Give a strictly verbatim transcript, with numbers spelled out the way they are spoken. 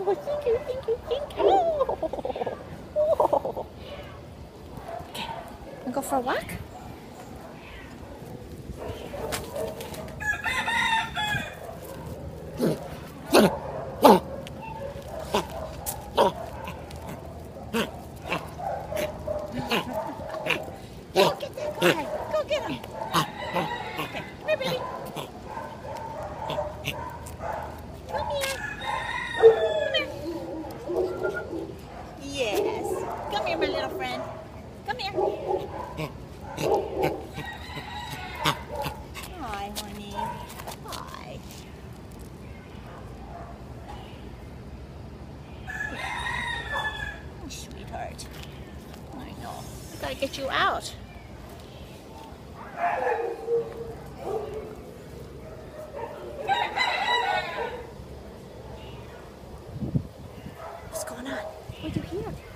Oh, thank you, thank you, thank you. Oh. Oh. Okay, wanna go for a walk? Go get that guy. Go get him. Okay, come here, baby. Come here. Come here. Yes. Come here, my little friend. Come here. Hi, honey. Hi. Oh, sweetheart. I know. I gotta get you out. What's going on? What do you hear?